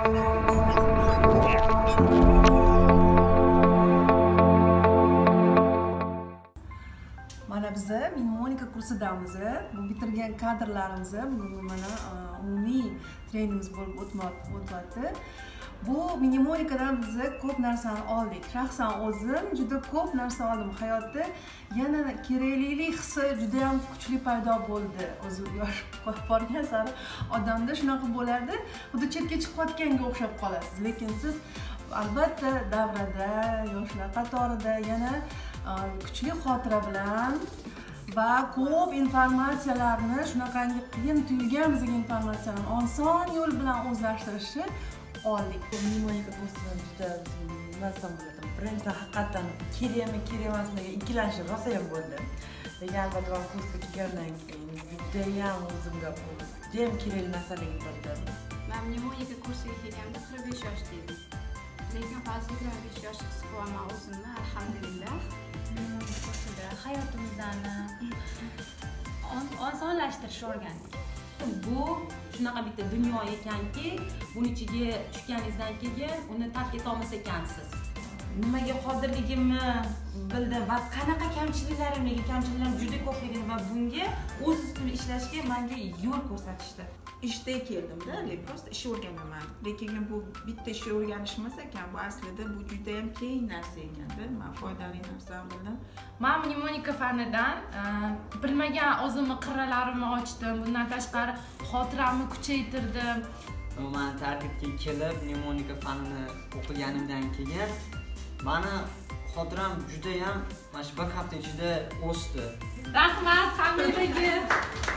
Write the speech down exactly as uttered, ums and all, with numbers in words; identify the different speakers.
Speaker 1: Mana biz mnemonika kursidamiz. Bu bitirgan kadrlarimiz bugun mana umumiy treningimiz bo'lib o'tyapti. Bu mnemonikadan biz ko'p narsani oldik. Shaxsan o'zim juda ko'p narsa oldim hayotda. Yana keraklilik hissi juda ham kuchli paydo bo'ldi. O'zi yosh borgan sari odamda shunaqa bo'lardi. Xuddi chetga chiqib qotganga o'xshab qolasiz. Lekin siz albatta davrada, yoshlar qatorida yana kuchli xotira bilan va ko'p informatsiyalarni shunaqangi qiyin tuyulgan bizga informatsiyalarni oson yo'l bilan o'zlashtirishni oldik.
Speaker 2: Mnemonika kursidan juda mazam bo'ladi. Birinchidan haqiqatan kerakmi, kerak emasmi degan ikkilanishim rosa ham bo'ldi. Lekin albatta kursga kelgandan keyin juda ham o'zimga juda ham kerakli narsalarni bildim.
Speaker 3: Men mnemonika kursiga kelganda qirq besh yoshda edim. Lekin hozir yigirma besh yosh his qilaman o'zimni, alhamdulillah.
Speaker 4: Hayotimizni osonlashtirishni o'rgandik. Bu shunaqa bitta dunyo ekanki, buning ichiga tushganingizdan keyin uni tark eta olmas ekansiz. Nimaga qodirligimni bildim va qanaqa kamchiliklarimga, kamchiliklarim juda ko'pligini va bunga o'z ustimda ishlashga menga yo'l ko'rsatishdi.
Speaker 5: ishda keldim-da, просто ish o'rganaman. Lekin bu bitta ish o'rganish emas ekan, bu aslida bu juda ham keng narsa ekan-da. Men foydali narsani bildim.
Speaker 6: Men mnemonika fanidan bilmagan o'zimni qirralarimni ochdim. Bundan tashqari xotiramni kuchaytirdim.
Speaker 7: Men tarkibga kelib mnemonika fanini o'qiganimdan keyin meni xotiram juda ham mana shu bir hafta ichida o'sdi.
Speaker 6: Rahmat hammaga.